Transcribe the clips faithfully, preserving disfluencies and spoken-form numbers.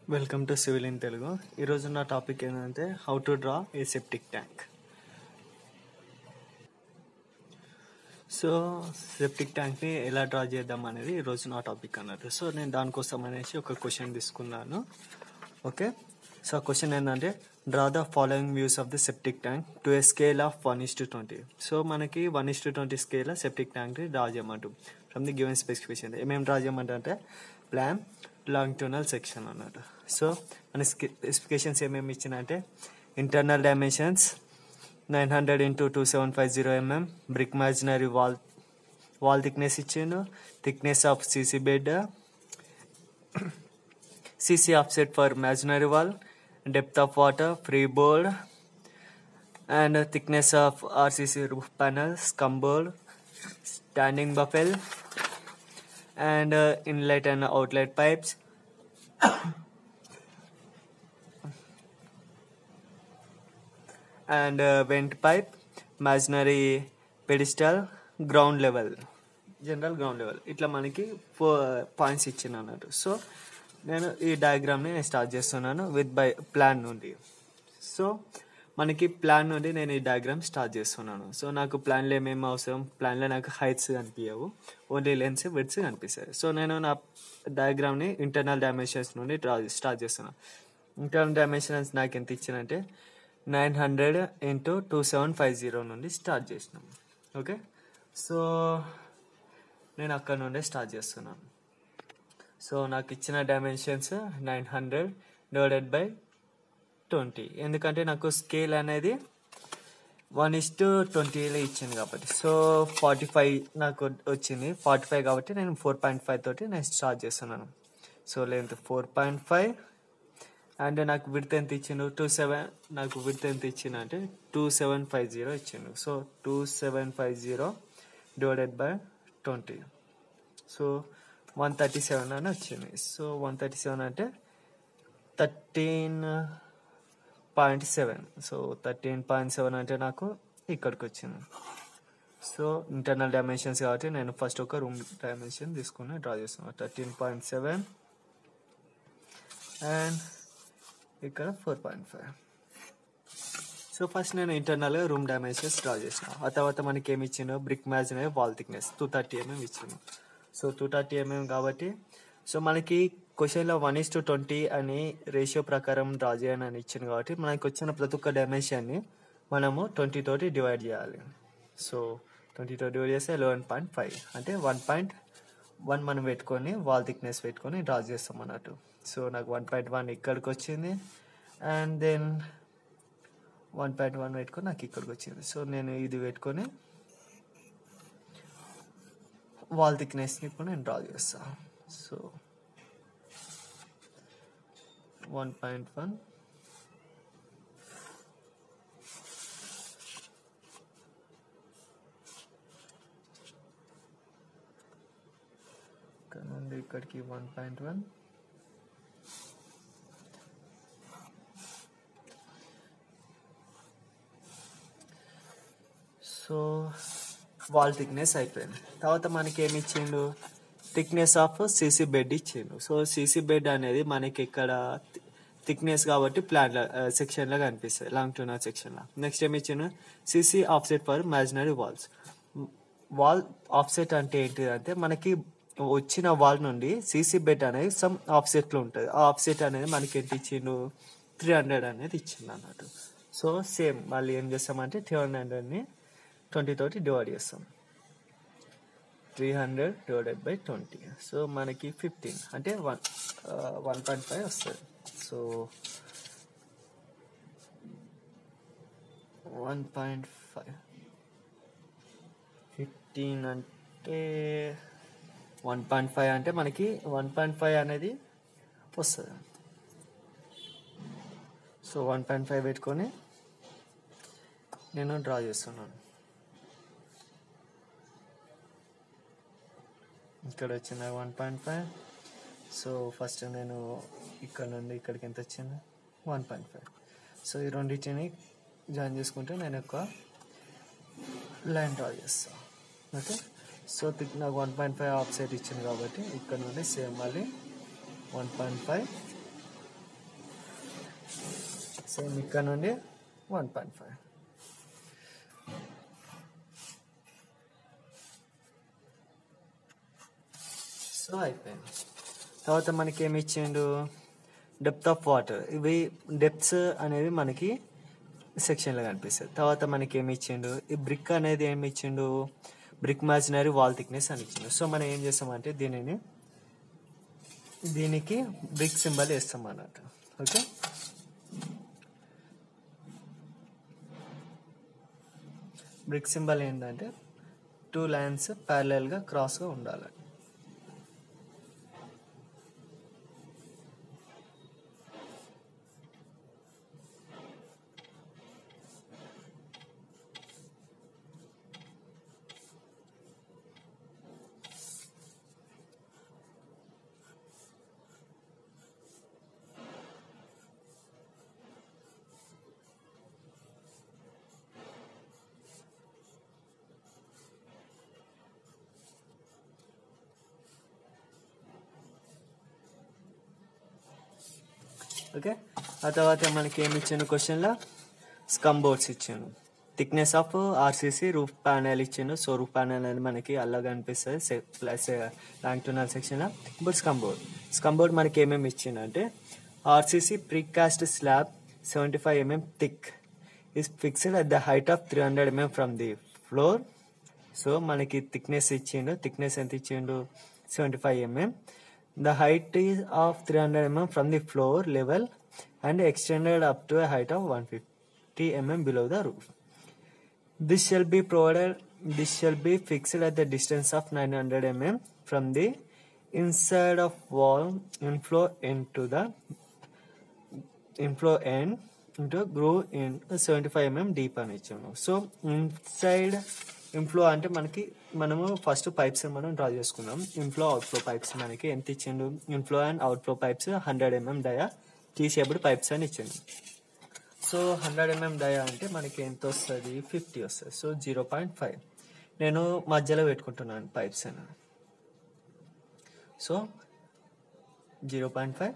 Welcome to civil in Telugu. ఈరోజు నా topic ఏంటంటే how to draw a septic tank. So septic ట్యాంక్ని ఎలా డ్రా చేద్దాం అనేది ఈరోజు నా టాపిక్ అన్నట్టు. సో నేను దానికోసం అనేసి ఒక క్వశ్చన్ తీసుకున్నాను. ఓకే, సో ఆ క్వశ్చన్ ఏంటంటే draw the following views of the septic tank to a scale of one is to twenty. So మనకి one is to twenty scale septic ట్యాంక్ని డ్రా చేయమంటు ఫ్రమ్ ది గివెన్ స్పెసిఫికేషన్. ఏమేమి draw చేయమంటే plan longitudinal section అన్నట్టు. So మన specifications ఏమేమి ఇచ్చినంటే internal dimensions nine hundred into two seven five zero MM, brick imaginary wall wall thickness ఇచ్చిండు, thickness of CC bed, CC offset for imaginary wall, depth of water, freeboard, and thickness of R C C roof panel, scumboard, standing buffel, and uh, inlet and outlet pipes, and uh, vent pipe, imaginary pedestal, ground level, general ground level. ఇట్లా మనకి four points ఇచ్చిన అన్నట్టు. So నేను ఈ డయాగ్రామ్ని నేను start చేస్తున్నాను with by plan నుండి. So మనకి ప్లాన్ నుండి నేను ఈ డయాగ్రామ్ స్టార్ట్ చేస్తున్నాను. సో నాకు ప్లాన్లో ఏమేమి అవసరం, ప్లాన్లో నాకు హైట్స్ కనిపించవు, ఓన్లీ లెన్స్ విడ్త్స్ కనిపిస్తాయి. సో నేను నా డయాగ్రామ్ని ఇంటర్నల్ డైమెన్షన్స్ నుండి డ్రా స్టార్ట్ చేస్తున్నాను. ఇంటర్నల్ డైమెన్షన్స్ నాకు ఎంత ఇచ్చినంటే nine hundred into two seven five zero నుండి స్టార్ట్ చేసినాం. ఓకే, సో నేను అక్కడ నుండే స్టార్ట్ చేస్తున్నాను. సో నాకు ఇచ్చిన dimensions nine hundred divided by twenty, ఎందుకంటే నాకు స్కేల్ అనేది వన్ ఇస్ టు ట్వంటీలో ఇచ్చింది కాబట్టి. సో ఫార్టీ ఫైవ్ నాకు వచ్చింది, ఫార్టీ ఫైవ్ కాబట్టి నేను ఫోర్ పాయింట్ ఫైవ్ తోటి నేను స్టార్ట్ చేస్తున్నాను. So length four point five and నాకు విడ్త్ ఎంత ఇచ్చిండు టూ సెవెన్ నాకు విడ్త్ ఎంత ఇచ్చిండు అంటే టూ సెవెన్ ఫైవ్ జీరో ఇచ్చిండు. So two seven five zero divided by twenty, so one thirty seven అని వచ్చింది. సో వన్ థర్టీ సెవెన్ అంటే thirteen point seven. So thirteen point seven అంటే నాకు ఇక్కడికి వచ్చింది. సో ఇంటర్నల్ డైమెన్షన్స్ కాబట్టి నేను ఫస్ట్ ఒక రూమ్ డైమెన్షన్ తీసుకుని డ్రా చేస్తున్నాను. థర్టీన్ పాయింట్ సెవెన్ అండ్ ఇక్కడ four point five. So first నేను ఇంటర్నల్గా రూమ్ డైమెన్షన్స్ డ్రా చేసిన. ఆ తర్వాత మనకి ఏమి ఇచ్చిందో brick imaginary wall thickness two thirty MM ఇచ్చింది. సో టూ థర్టీ ఎంఎం కాబట్టి సో మనకి క్వశ్చన్లో వన్ ఇస్ టు ట్వంటీ అని రేషియో ప్రకారం డ్రా చేయని అని ఇచ్చింది కాబట్టి మనకి వచ్చిన ప్రతి ఒక్క డైమెన్షన్ని మనము ట్వంటీ తోటి డివైడ్ చేయాలి. సో ట్వంటీ తోటి డివైడ్ చేస్తే లెవెన్ పాయింట్ ఫైవ్ అంటే వన్ పాయింట్ వన్ మనం పెట్టుకొని వాల్ థిక్నెస్ పెట్టుకొని డ్రా చేస్తాం అన్నట్టు. సో నాకు వన్ పాయింట్ వన్ ఇక్కడికి వచ్చింది and then one point one పెట్టుకొని నాకు ఇక్కడికి వచ్చింది. సో నేను ఇది పెట్టుకొని వాల్ థిక్నెస్ని ఇప్పుడు నేను డ్రా చేస్తాను. సో వన్ పాయింట్ వన్ ఇక్కడ నుండి ఇక్కడికి one point one so wall thickness అయిపోయింది. తర్వాత మనకి ఏమి ఇచ్చిండు థిక్నెస్ ఆఫ్ సీసీ బెడ్ ఇచ్చిండు. సో సీసీ బెడ్ అనేది మనకి ఇక్కడ థిక్నెస్ కాబట్టి ప్లాన్ సెక్షన్లో కనిపిస్తుంది, లాంగిట్యూడనల్ సెక్షన్లో. నెక్స్ట్ ఏమి ఇచ్చిండు CC offset for imaginary walls. Wall offset అంటే ఏంటిది అంటే మనకి వచ్చిన వాల్ నుండి సీసీ బెడ్ అనేది సమ్ ఆఫ్సెట్లో ఉంటుంది. ఆ ఆఫ్సెట్ అనేది మనకి ఎంత ఇచ్చిండు త్రీ హండ్రెడ్ అనేది ఇచ్చిండు అన్నట్టు. సో సేమ్ మళ్ళీ ఏం చేస్తామంటే త్రీ హండ్రెడ్ని ట్వంటీ తోటి డివైడ్ చేస్తాం. Three hundred divided by twenty, so మనకి ఫిఫ్టీన్ అంటే వన్ వన్ పాయింట్ ఫైవ్ వస్తుంది. So one point five fifteen అంటే వన్ పాయింట్ ఫైవ్ అంటే మనకి వన్ పాయింట్ ఫైవ్ అనేది వస్తుంది. సో వన్ పాయింట్ ఫైవ్ పెట్టుకొని నేను డ్రా చేస్తున్నాను. ఇక్కడ వచ్చింది one point five. So first నేను ఇక్కడ నుండి ఇక్కడికి ఎంత వచ్చింది వన్ పాయింట్ ఫైవ్. సో ఈ రెండింటిని జాయిన్ చేసుకుంటే నేను ఒక లైన్ డ్రా చేస్తాను. ఓకే, సో నాకు one point five of side ఇచ్చింది కాబట్టి ఇక్కడ నుండి సేమ్ మళ్ళీ వన్ పాయింట్ ఫైవ్ సేమ్ ఇక్కడ నుండి వన్ పాయింట్ ఫైవ్. సో అయిపోయింది. తర్వాత మనకి ఏమి ఇచ్చిండు, డెప్త్ ఆఫ్ వాటర్. ఇవి డెప్త్స్ అనేవి మనకి సెక్షన్లో కనిపిస్తుంది. తర్వాత మనకి ఏమి ఇచ్చిండు, ఈ బ్రిక్ అనేది ఏమి ఇచ్చిండు, బ్రిక్ ఇమాజినరీ వాల్ థిక్నెస్ అని ఇచ్చిండు. సో మనం ఏం చేస్తామంటే దీనిని దీనికి బ్రిక్ సింబల్ వేస్తాం అన్నట్టు. ఓకే, బ్రిక్ సింబల్ ఏంటంటే టూ లైన్స్ ప్యారలల్గా క్రాస్గా ఉండాలి. ఓకే, ఆ తర్వాత మనకి ఏమి ఇచ్చాను క్వశ్చన్లో, స్కమ్ బోర్డ్స్ ఇచ్చాను. Thickness of RCC roof panel ఇచ్చాను. సో రూఫ్ ప్యానెల్ అనేది మనకి అల్లగా అనిపిస్తుంది ప్లస్ లాంగ్టోనల్ సెక్షన్లో. ఇప్పుడు స్కమ్ బోర్డ్ స్కమ్ బోర్డ్ మనకి ఏమేమి ఇచ్చిందంటే, RCC precast slab seventy five MM thick is fixed at the height of three hundred MM from the floor. So మనకి థిక్నెస్ ఇచ్చిండు. థిక్నెస్ ఎంత ఇచ్చిండు, seventy five MM. The height is of three hundred millimeters from the floor level and extended up to a height of one hundred fifty millimeters below the roof. This shall be provided. This shall be fixed at the distance of nine hundred millimeters from the inside of wall inflow into the inflow end into a groove in seventy-five millimeters deep అని ఇచ్చాము. So inside inflow అంటే మనకి మనము first pipes మనం draw చేసుకున్నాం. Inflow outflow pipes మనకి ఎంత ఇచ్చిండు, inflow and outflow pipes hundred MM dia T shaped pipes అని ఇచ్చిండు. సో హండ్రెడ్ ఎంఎం డయా అంటే మనకి ఎంత వస్తుంది, ఫిఫ్టీ వస్తుంది. సో జీరో పాయింట్ ఫైవ్ నేను మధ్యలో పెట్టుకుంటున్నాను పైప్స్ అని. సో జీరో పాయింట్ ఫైవ్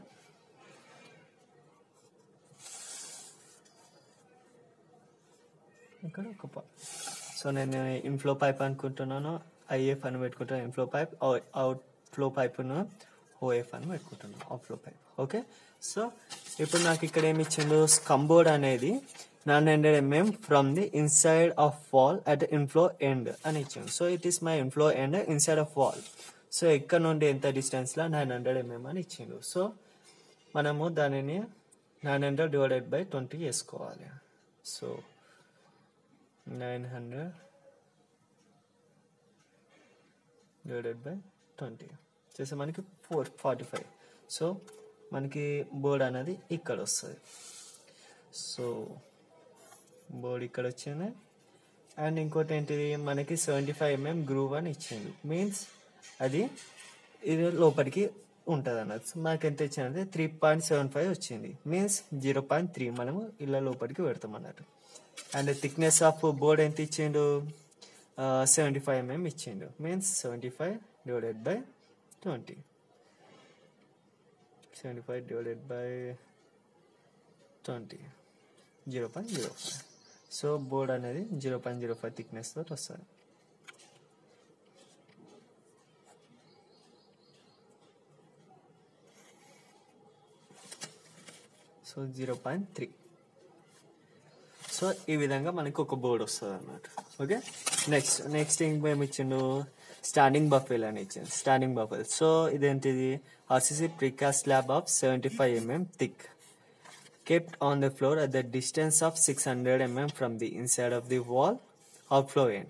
ఇక్కడ ఒక. సో నేను ఇన్ఫ్లో పైప్ అనుకుంటున్నాను, ఐఎఫ్ అని పెట్టుకుంటున్నాను ఇన్ఫ్లో పైప్, అవుట్ ఫ్లో పైప్ను ఓఎఫ్ అని పెట్టుకుంటున్నాను అవుట్ఫ్లో పైప్. ఓకే, సో ఇప్పుడు నాకు ఇక్కడ ఏమి ఇచ్చిండు, స్కంబోర్డ్ అనేది nine hundred MM from the inside of wall at inflow end అని ఇచ్చిండు. So it is my inflow end inside of wall. So ఇక్కడ నుండి ఎంత డిస్టెన్స్లో నైన్ హండ్రెడ్ ఎంఎం అని ఇచ్చిండు. సో మనము దానిని nine hundred divided by twenty వేసుకోవాలి. So nine hundred divided by twenty చేస్తే మనకి ఫోర్ ఫార్టీ ఫైవ్. సో మనకి బోర్డ్ అనేది ఇక్కడ వస్తుంది. సో బోర్డ్ ఇక్కడ వచ్చింది. అండ్ ఇంకోటి ఏంటిది, మనకి సెవెంటీ ఫైవ్ ఎంఎం గ్రూవ్ అని ఇచ్చింది. మీన్స్ అది ఇది లోపలికి ఉంటుంది అన్నది. మనకి ఎంత ఇచ్చిందంటే త్రీ పాయింట్ సెవెన్ ఫైవ్ వచ్చింది. మీన్స్ జీరో పాయింట్ త్రీ మనము ఇలా లోపలికి పెడతాం అన్నట్టు. అండ్ థిక్నెస్ ఆఫ్ బోర్డ్ ఎంత ఇచ్చిండు, సెవెంటీ ఫైవ్ ఎంఎం ఇచ్చిండు. Means seventy five divided by twenty, seventy five divided by twenty, zero point zero five. So board అనేది zero point zero five thickness తోటి వస్తుంది. So zero point three. So ఈ విధంగా మనకి ఒక బోర్డ్ వస్తుంది అన్నమాట. ఓకే, నెక్స్ట్ నెక్స్ట్ ఇంకేమి ఇచ్చిండు, స్టాండింగ్ బఫెల్ అని ఇచ్చింది. Standing baffle. సో ఇదేంటిది, RCC precast slab of seventy five MM thick kept on the floor at the distance of six hundred millimeters from the inside of the wall outflow end,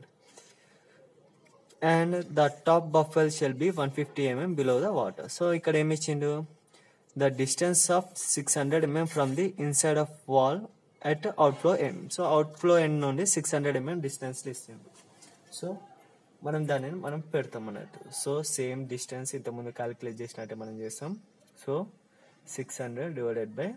and the top buffel shall be one hundred fifty millimeters below the water. So ఇక్కడ ఏమి ఇచ్చిండు, the distance of six hundred millimeters from the inside of wall at outflow end. So outflow end నుండి six hundred MM distance ఇస్తుంది. So మనం దానిని మనం పెడతాం అన్నట్టు. సో సేమ్ డిస్టెన్స్ ఇంతకుముందు క్యాలిక్యులేట్ చేసినట్టే మనం చేస్తాం. So six hundred divided by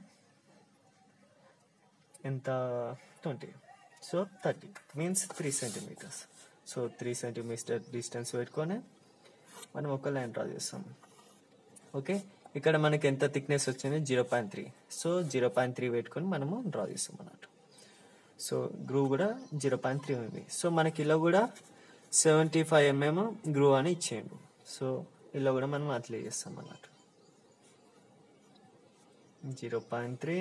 ఎంత, twenty. So thirty means three centimetres. So three centimetre distance పెట్టుకొని మనం ఒక లైన్ డ్రా చేస్తాం. ఓకే, ఇక్కడ మనకి ఎంత థిక్నెస్ వచ్చింది zero point three so zero point three పెట్టుకొని మనము డ్రా చేస్తాం అన్నట్టు. సో గ్రూ కూడా జీరో పాయింట్ త్రీ ఉంది. సో మనకి ఇలా కూడా సెవెంటీ ఫైవ్ ఎంఎం గ్రూ అని ఇచ్చేయండు. సో ఇలా కూడా మనం అట్లే చేస్తాం అన్నట్టు. జీరో పాయింట్ త్రీ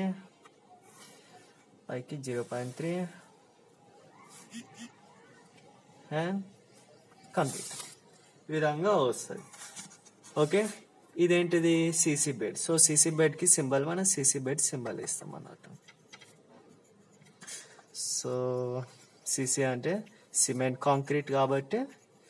పైకి zero point three and complete ఈ విధంగా వస్తుంది. ఓకే, ఇదేంటిది సీసీ బెడ్. సో సీసీ బెడ్కి సింబల్ మనం సీసీ బెడ్ సింబల్ ఇస్తాం అన్నట్టు. సో సీసీ అంటే సిమెంట్ కాంక్రీట్ కాబట్టి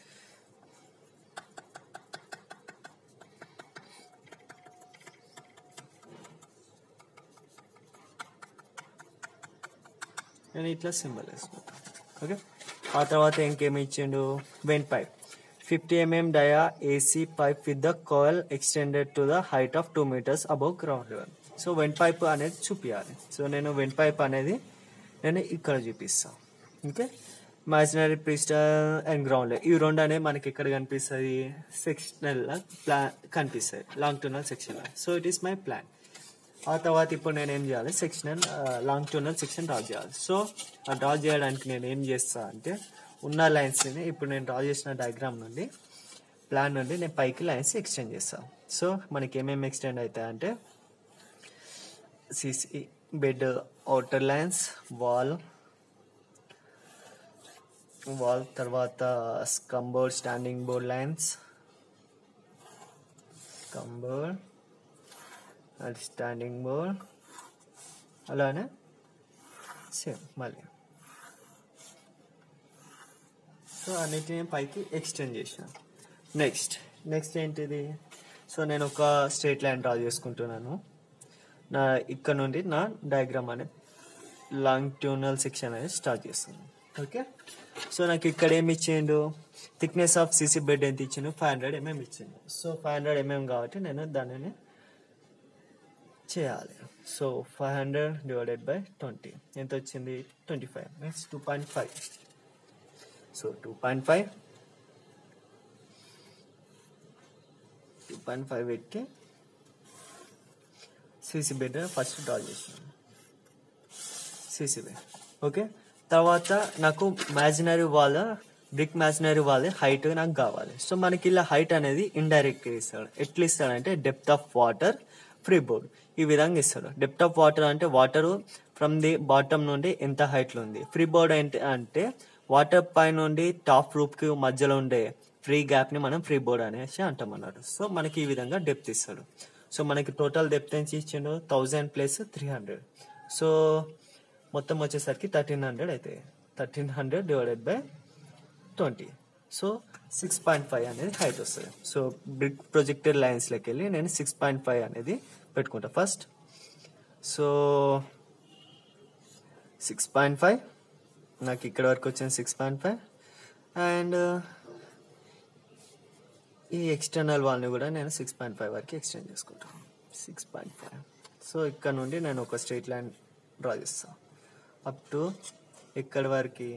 నేను ఇట్లా సింబల్ వేసుకుంటాను. ఓకే, ఆ తర్వాత ఇంకేమి ఇచ్చిండు, vent pipe fifty MM dia AC pipe with the coil extended to the height of two metres above ground level. So vent pipe అనేది చూపించాలి. సో నేను వెంట్ పైప్ అనేది నేను ఇక్కడ చూపిస్తాను. ఓకే, ఇమాజినరీ పిస్టల్ అండ్ గ్రౌండ్ లెవెల్ ఈ రెండు అనేవి మనకి ఎక్కడ కనిపిస్తుంది, సెక్షనల్ ప్లాన్ కనిపిస్తుంది, longitudinal section. So it is my plan. ఆ తర్వాత ఇప్పుడు నేను ఏం చేయాలి, sectional longitudinal section draw చేయాలి. సో ఆ డ్రా చేయడానికి నేను ఏం చేస్తా అంటే ఉన్న లైన్స్ని ఇప్పుడు నేను డ్రా చేసిన డయాగ్రామ్ నుండి ప్లాన్ నుండి నేను పైకి లైన్స్ ఎక్స్టెండ్ చేస్తాను. సో మనకి ఏమేమి ఎక్స్టెండ్ అవుతాయంటే CC bed outer lines, wall wall తర్వాత scum board standing board lines, scum board and standing board, అలానే సేమ్ మళ్ళీ. సో అన్నిటిని పైకి ఎక్స్టెండ్ చేసాను. నెక్స్ట్ నెక్స్ట్ ఏంటిది, సో నేను ఒక స్ట్రేట్ లైన్ డ్రా చేసుకుంటున్నాను. నా ఇక్కడ నుండి నా డయాగ్రామ్ అనేది లాంగ్ ట్యూనల్ సెక్షన్ అనేది స్టార్ట్ చేస్తున్నాను. ఓకే, సో నాకు ఇక్కడ ఏమి ఇచ్చిండు, థిక్నెస్ ఆఫ్ సీసీ బెడ్ ఎంత ఇచ్చిండు, ఫైవ్ హండ్రెడ్ ఎంఎం ఇచ్చిండు. సో ఫైవ్ హండ్రెడ్ ఎంఎం కాబట్టి నేను దానిని చేయాలి. So five hundred divided by twenty ఎంత వచ్చింది, twenty five means two point five. So two point five two point five పెట్టి సీసీ బెడ్ ఫస్ట్ డ్రా చేసాను, సీసీ బెడ్. ఓకే, తర్వాత నాకు imaginary wall brick imaginary wall height నాకు కావాలి. So మనకి ఇలా హైట్ అనేది ఇండైరెక్ట్గా ఇస్తాడు. ఎట్లా ఇస్తాడంటే depth of water free board ఈ విధంగా ఇస్తాడు. డెప్త్ ఆఫ్ వాటర్ అంటే వాటర్ ఫ్రమ్ ది బాటమ్ నుండి ఎంత హైట్లో ఉంది, ఫ్రీ బోర్డ్ ఏంటి అంటే వాటర్ పై నుండి టాప్ రూప్ కి మధ్యలో ఉండే ఫ్రీ గ్యాప్ ని మనం ఫ్రీ బోర్డ్ అనేసి అంటాం అన్నట్టు. సో మనకి ఈ విధంగా డెప్త్ ఇస్తాడు. సో మనకి టోటల్ డెప్త్ ఎంత ఇచ్చిండు, thousand plus three hundred. So మొత్తం వచ్చేసరికి థర్టీన్ హండ్రెడ్ అవుతాయి. Thirteen hundred divided by twenty. So six point five అనేది హైట్ వస్తుంది. సో బ్రిక్ ప్రొజెక్టెడ్ లైన్స్లోకి వెళ్ళి నేను సిక్స్ పాయింట్ ఫైవ్ అనేది పెట్టుకుంటా first. So six point five నాకు ఇక్కడ వరకు వచ్చింది సిక్స్ పాయింట్ ఫైవ్ అండ్ ఈ ఎక్స్టర్నల్ వాల్ని కూడా నేను సిక్స్ పాయింట్ ఫైవ్ వరకు ఎక్స్టెండ్ చేసుకుంటాను, సిక్స్ పాయింట్ ఫైవ్. సో ఇక్కడ నుండి నేను ఒక స్ట్రైట్ లైన్ డ్రా చేస్తాను అప్ టు ఇక్కడి వరకు.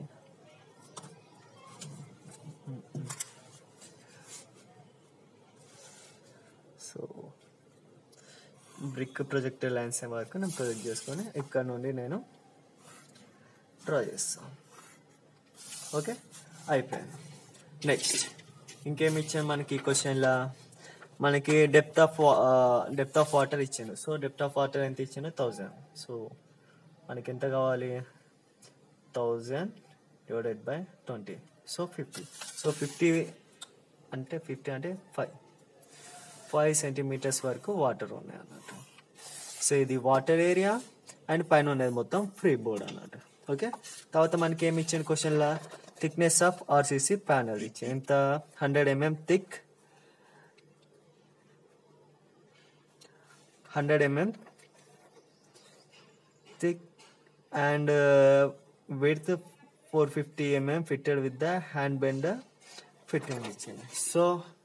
సో బ్రిక్ ప్రొజెక్టర్ లైన్స్ వరకు నేను ప్రొజెక్ట్ చేసుకొని ఇక్కడ నుండి నేను డ్రా చేస్తాం. ఓకే, అయిపోయింది. నెక్స్ట్ ఇంకేమి ఇచ్చాను మనకి క్వశ్చన్లా, మనకి depth of depth of water ఇచ్చాను. సో డెప్త్ ఆఫ్ వాటర్ ఎంత ఇచ్చాను, థౌజండ్. సో మనకి ఎంత కావాలి, thousand divided by twenty. So fifty. So fifty అంటే ఫిఫ్టీ అంటే ఫైవ్ ఫైవ్ సెంటీమీటర్స్ వరకు వాటర్ ఉన్నాయి అన్నట్టు. సో ఇది వాటర్ ఏరియా అండ్ పైన ఉన్నది మొత్తం ఫ్రీ బోర్డ్ అన్నట్టు. ఓకే, తర్వాత మనకి ఏమి ఇచ్చిన క్వశ్చన్లా థిక్నెస్ ఆఫ్ ఆర్సీసీ ప్యానల్ ఇచ్చి ఎంత, hundred mm thick, hundred mm thick and width four fifty mm fitted with the hand bender fitting ఇచ్చింది. సో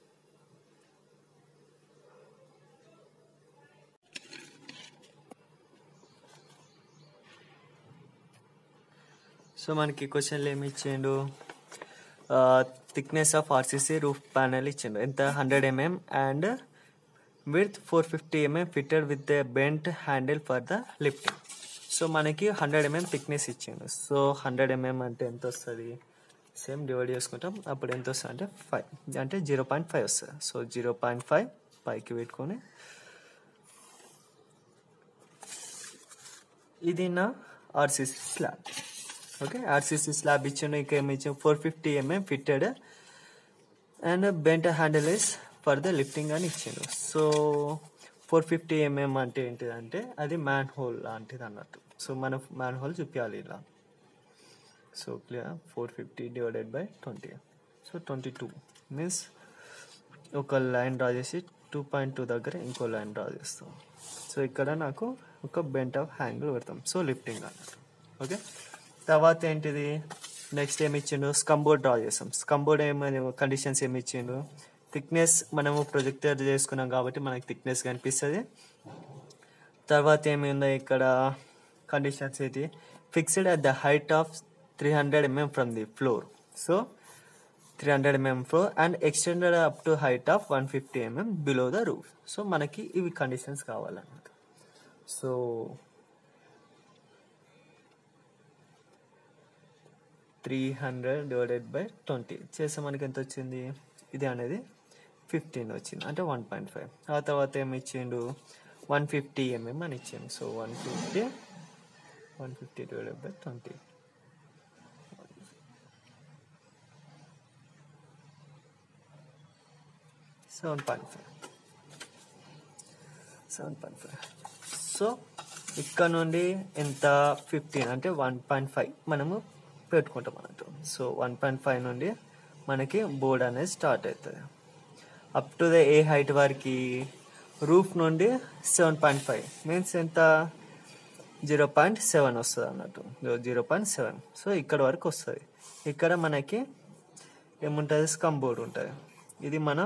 సో మనకి క్వశ్చన్లు ఏమి ఇచ్చిండు, thickness of RCC roof panel ఇచ్చిండు ఎంత, hundred mm and with four fifty mm fitted with the bent handle for the lifting. So మనకి hundred mm thickness ఇచ్చిండు. So hundred mm అంటే ఎంత వస్తుంది, సేమ్ డివైడ్ చేసుకుంటాం. అప్పుడు ఎంత వస్తుంది అంటే ఫైవ్, అంటే జీరో పాయింట్ ఫైవ్ వస్తుంది. సో జీరో పాయింట్ ఫైవ్ పైకి పెట్టుకొని, ఇది నా RCC slab. Okay, RCC slab ఇచ్చిండు. ఇంకా ఏమి ఇచ్చాం, four fifty mm fitted and bent handle is for the lifting అని ఇచ్చిండు. సో ఫోర్ ఫిఫ్టీ ఎంఎం అంటే ఏంటిదంటే అది మ్యాన్ హోల్ లాంటిది అన్నట్టు. సో మనం మ్యాన్ హోల్ చూపించాలి ఇలా. So clear, four fifty divided by twenty, so twenty two means ఒక లైన్ డ్రా చేసి టూ పాయింట్ టూ దగ్గర ఇంకో లైన్ డ్రా చేస్తాం. సో ఇక్కడ నాకు ఒక బెంట్ ఆఫ్ హ్యాంగిల్ పెడతాం. సో లిఫ్టింగ్ అన్నట్టు. ఓకే, తర్వాత ఏంటిది, నెక్స్ట్ ఏమి ఇచ్చిండు, స్కంబోర్డ్ డ్రా చేస్తాం. స్కంబోర్డ్ ఏమైనా కండిషన్స్ ఏమి ఇచ్చిండు, థిక్నెస్ మనము ప్రొజెక్టర్ చేసుకున్నాం కాబట్టి మనకి థిక్నెస్ కనిపిస్తుంది. తర్వాత ఏమి ఉందో ఇక్కడ కండిషన్స్ ఏంటి, fixed at the height of three hundred MM from the floor. So three hundred mm floor and extended up to height of one fifty mm below the roof. So మనకి ఇవి conditions కావాలన్నమాట. So three hundred divided by twenty చేస్తే మనకి ఎంత వచ్చింది, ఇది అనేది fifteen వచ్చింది, అంటే వన్ పాయింట్ ఫైవ్. ఆ తర్వాత ఏమి ఇచ్చిండు, వన్ ఫిఫ్టీ ఎంఎం అని ఇచ్చిండు. So one fifty one fifty divided by twenty, seven point five seven point five so ఇక్కడ నుండి ఎంత, ఫిఫ్టీన్ అంటే వన్ పాయింట్ ఫైవ్ మనము పెట్టుకుంటాం అన్నట్టు. సో వన్ పాయింట్ ఫైవ్ నుండి మనకి బోర్డ్ అనేది స్టార్ట్ అవుతుంది. Up to the a height వరకు రూఫ్ నుండి సెవెన్ పాయింట్ ఫైవ్ మీన్స్ ఎంత, జీరో పాయింట్ సెవెన్ వస్తుంది అన్నట్టు, జీరో పాయింట్ సెవెన్. సో ఇక్కడ వరకు వస్తుంది. ఇక్కడ మనకి ఏముంటుంది, స్కమ్ బోర్డ్ ఉంటుంది. ఇది మన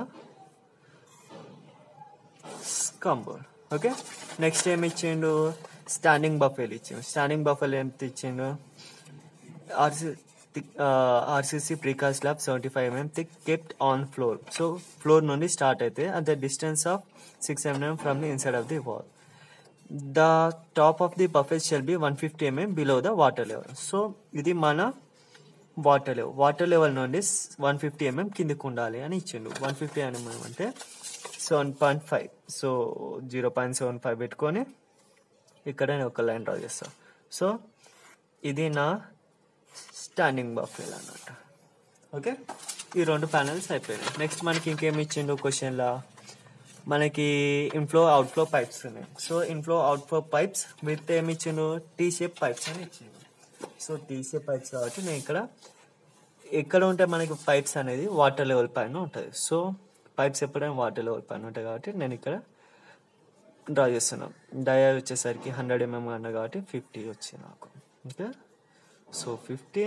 స్కమ్ బోర్డ్. ఓకే, నెక్స్ట్ ఏమి ఇచ్చిండు, స్టాండింగ్ బఫెల్ ఇచ్చిండు. స్టాండింగ్ బఫెల్ ఎంత ఇచ్చిండు, RC RCC precast slab seventy five MM thick kept on floor. So floor నుండి స్టార్ట్ అయితే at the distance of six mm from the inside of the wall. The top of the baffle shall be one fifty mm below the water level. So ఇది మన water level. Water level నుండి one fifty mm కిందికి ఉండాలి అని ఇచ్చిండు. One fifty mm అంటే seven point five. So zero point seven five పెట్టుకొని ఇక్కడ నేను ఒక లైన్ డ్రా చేస్తాను. సో ఇది నా స్టాండింగ్ బఫెల్ అన్నమాట. ఓకే, ఈ రెండు ప్యానల్స్ అయిపోయినాయి. నెక్స్ట్ మనకి ఇంకేమి ఇచ్చిండు క్వశ్చన్లా, మనకి ఇన్ఫ్లో అవుట్ఫ్లో పైప్స్ ఉన్నాయి. So inflow outflow pipes with ఏమి ఇచ్చిండు, టీ షేప్ పైప్స్ అని ఇచ్చిండు. సో టీ షేప్ పైప్స్ కాబట్టి నేను ఇక్కడ ఎక్కడ ఉంటే మనకి పైప్స్ అనేది వాటర్ లెవెల్ పైన ఉంటుంది. సో పైప్స్ ఎప్పుడైనా వాటర్ లెవెల్ పైన ఉంటాయి కాబట్టి నేను ఇక్కడ డ్రా చేస్తున్నాను. డయా వచ్చేసరికి హండ్రెడ్ ఎంఎం అన్న కాబట్టి ఫిఫ్టీ వచ్చింది నాకు. Okay, so fifty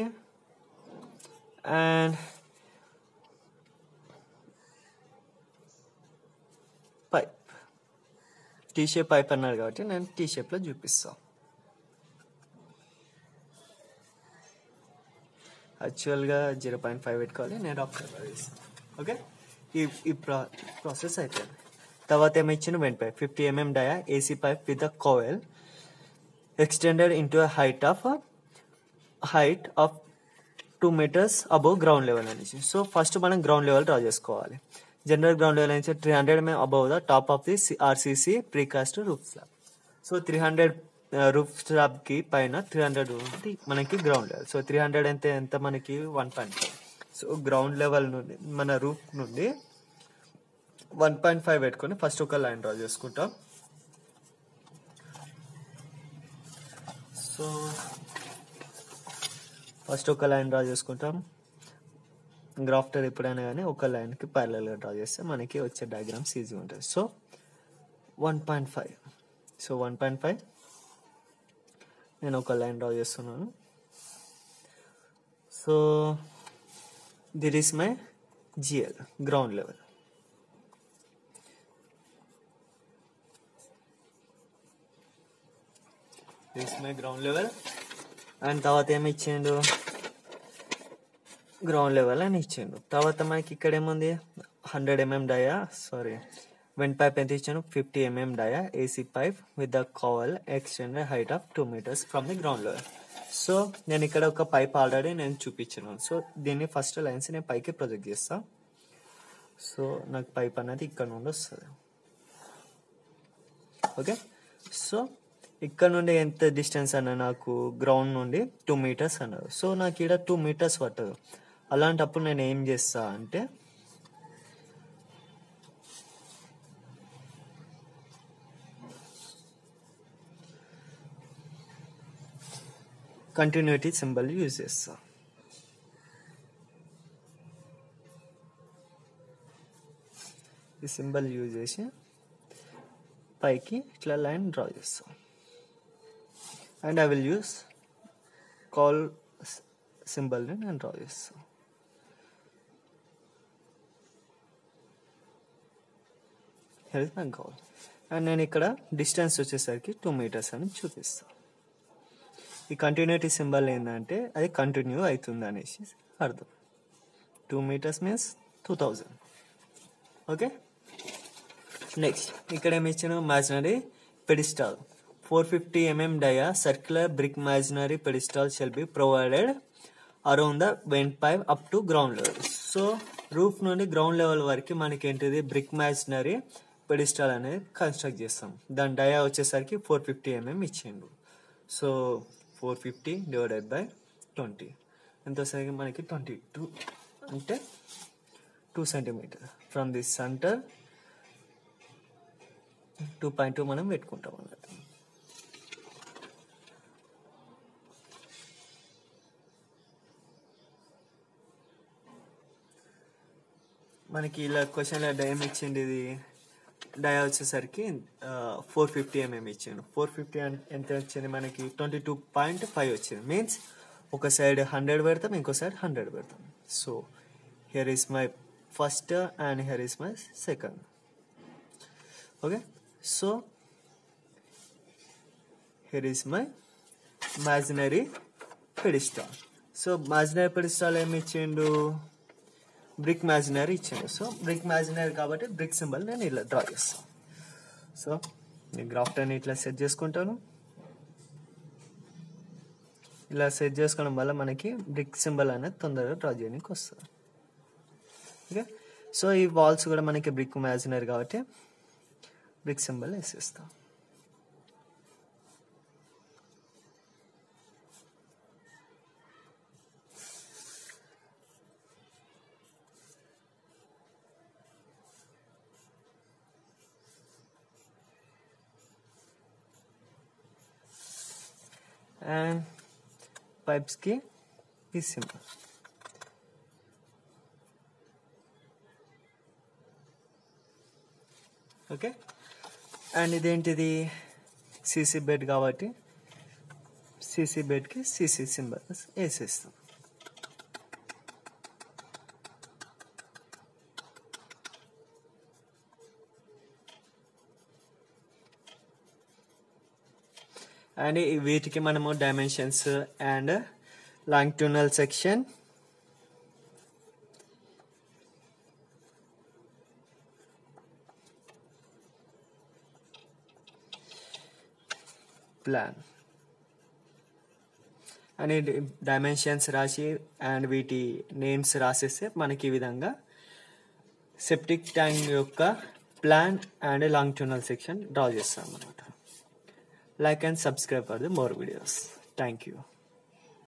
and pipe T shape pipe అన్నాడు కాబట్టి నేను టీ షేప్లో చూపిస్తాను. యాక్చువల్గా జీరో పాయింట్ ఫైవ్ పెట్టుకోవాలి, నేను అబ్జర్వ్ చేస్తాను. ఓకే, ఈ ఈ ప్రా ప్రాసెస్ అయిపోయింది. తర్వాత ఏమి ఇచ్చిన vent pipe fifty MM dia AC pipe with a cowl extended into a height of height of two metres above ground level అనేసి. సో ఫస్ట్ మనం గ్రౌండ్ లెవెల్ డ్రా చేసుకోవాలి. జనరల్ గ్రౌండ్ లెవెల్ అనేసి three hundred mm above the top of the RCC precast roof slab. So three hundred roof slab కి పైన three hundred మనకి ground level. So three hundred ఎంత ఎంత మనకి one point five. So ground level నుండి మన roof నుండి one point five పెట్టుకొని ఫస్ట్ ఒక లైన్ డ్రా చేసుకుంటాం. సో ఫస్ట్ ఒక లైన్ డ్రా చేసుకుంటాం. గ్రాఫ్టర్ ఎప్పుడైనా కానీ ఒక లైన్కి ప్యారలల్గా డ్రా చేస్తే మనకి వచ్చే డయాగ్రామ్స్ ఈజీ ఉంటుంది. So one point five so one point five నేను ఒక లైన్ డ్రా చేస్తున్నాను. So this is my GL ground level. This my ground level and తర్వాత ఏమి ఇచ్చిండు, గ్రౌండ్ లెవెల్ అని ఇచ్చిండు. తర్వాత మనకి ఇక్కడ ఏముంది, hundred MM dia sorry vent pipe ఎంత ఇచ్చాను, fifty MM dia AC pipe with the cowl extended height of two metres from the ground level. So నేను ఇక్కడ ఒక పైప్ ఆల్రెడీ నేను చూపించాను. సో దీన్ని ఫస్ట్ లైన్స్ నేను పైకి ప్రొజెక్ట్ చేస్తా. సో నాకు పైప్ అనేది ఇక్కడ నుండి వస్తుంది. ఓకే, సో ఇక్కడ నుండి ఎంత డిస్టెన్స్ అన్న నాకు గ్రౌండ్ నుండి టూ మీటర్స్ అన్నారు. సో నాకు ఇక్కడ టూ మీటర్స్ పట్టదు. అలాంటప్పుడు నేను ఏం చేస్తా అంటే కంటిన్యూటీ సింబల్ యూజ్ చేస్తా. ఈ సింబల్ యూజ్ చేసి పైకి ఇట్లా లైన్ డ్రా చేస్తాం. And I will use cowl సింబల్ని నేను డ్రా చేస్తాను. హెల్త్ నాకు కావాలి. అండ్ నేను ఇక్కడ డిస్టెన్స్ వచ్చేసరికి టూ మీటర్స్ అని చూపిస్తాను. ఈ కంటిన్యూటీ సింబల్ ఏంటంటే అది కంటిన్యూ అవుతుంది అనేసి అర్థం. Two metres means two thousand. Okay, next ఇక్కడ ఏమి ఇచ్చాను, imaginary pedestal four fifty MM dia circular brick imaginary pedestal shall be provided around the vent pipe up to ground level. So roof నుండి ground level వరకు మనకి ఏంటిది brick imaginary పెడిస్టాల్ అనేది construct చేస్తాం. దాని డయా వచ్చేసరికి ఫోర్ ఫిఫ్టీ ఎంఎం ఇచ్చిండు. So four fifty divided by twenty ఎంత వస్తుంది మనకి, ట్వంటీ టూ అంటే two centimetre from this centre two point two మనం పెట్టుకుంటాం అన్నట్టు. మనకి ఇలా క్వశ్చన్లో డయం ఇచ్చింది, ఇది డయా వచ్చేసరికి ఫోర్ ఫిఫ్టీ ఎంఎం ఇచ్చిండు. ఫోర్ ఫిఫ్టీ ఎంత వచ్చింది మనకి, ట్వంటీ టూ పాయింట్ ఫైవ్ వచ్చింది. మీన్స్ ఒక సైడ్ హండ్రెడ్ పెడతాం, ఇంకో సైడ్ హండ్రెడ్ పెడతాం. So here is my first and here is my second. Okay, so here is my imaginary pedestal. So imaginary pedestal ఏమి ఇచ్చిండు, బ్రిక్ ఇమాజినరీ ఇచ్చాను. So brick imaginary కాబట్టి brick symbol నేను ఇలా draw చేస్తాను. సో నేను graph అని ఇట్లా సెట్ చేసుకుంటాను. ఇలా సెట్ చేసుకోవడం వల్ల మనకి బ్రిక్ సింబల్ అనేది తొందరగా డ్రా చేయడానికి వస్తుంది. ఓకే, సో ఈ వాల్స్ కూడా మనకి బ్రిక్ ఇమాజినరీ కాబట్టి బ్రిక్ సింబల్ వేసేస్తాం. అండ్ పైప్స్కి ఈ సింబల్. ఓకే, అండ్ ఇదేంటిది సీసీ బెడ్ కాబట్టి సీసీ బెడ్కి సీసీ సింబల్ వేసేస్తాం. అండ్ వీటికి మనము dimensions and longitudinal section, plan అని డైమెన్షన్స్ రాసి అండ్ వీటి నేమ్స్ రాసేస్తే మనకి ఈ విధంగా సెప్టిక్ ట్యాంక్ యొక్క plan and longitudinal section draw చేస్తాం అన్నమాట. Like and subscribe for the more videos. Thank you.